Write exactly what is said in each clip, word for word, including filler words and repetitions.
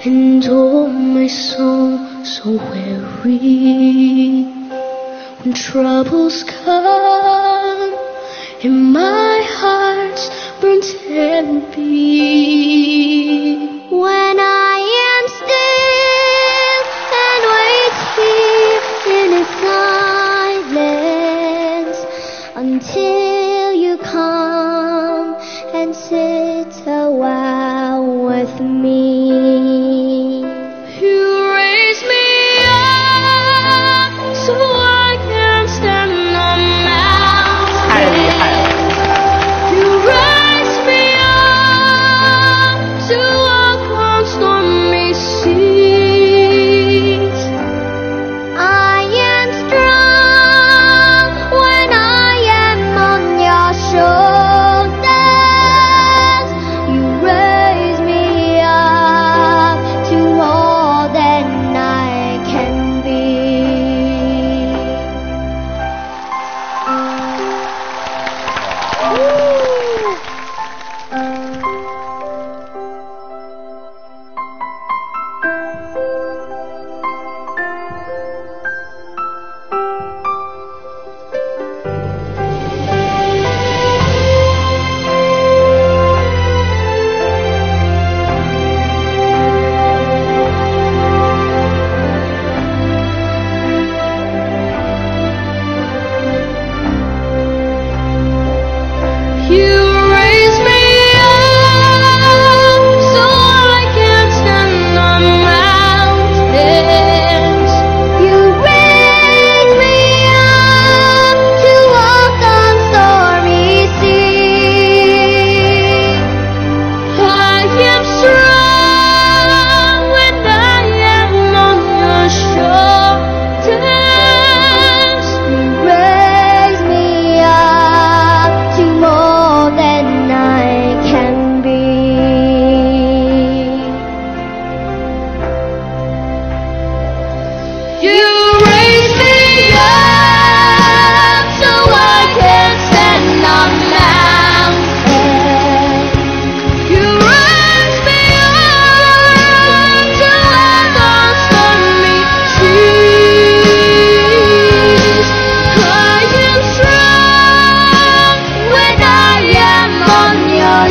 and oh my soul so weary. When troubles come and my heart's burnt heavy, when I am still and wait here in His silence until you come and sit a while with me. You raise me up so I can stand on mountains. You raise me up to walk on stormy seas. I am strong when I am on your shoulders. You raise me up to more than I can be. You raise me up so I can stand on mountains. You raise me up to walk on stormy seas. I am strong when I am on your shoulders. You raise me up to more than I can be. You raise me up so I can stand on mountains. You raise me up to walk on stormy seas. I am strong when I am on your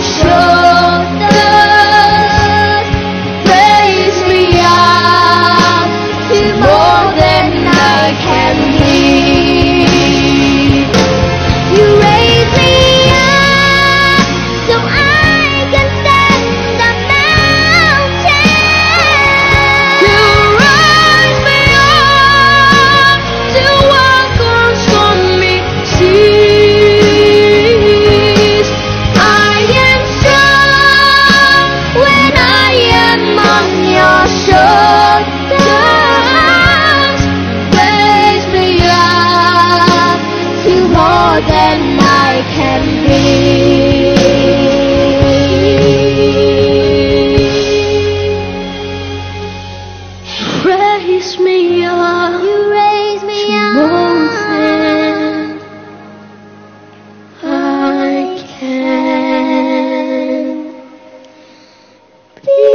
shoulders. Raise me up to more than I can be. You raise me up so I can stand on mountains. You raise me up to walk on stormy seas. I am strong when I am on your shoulders. Raise me up to more than I can be. Raise me up. You raise me to more than I can be.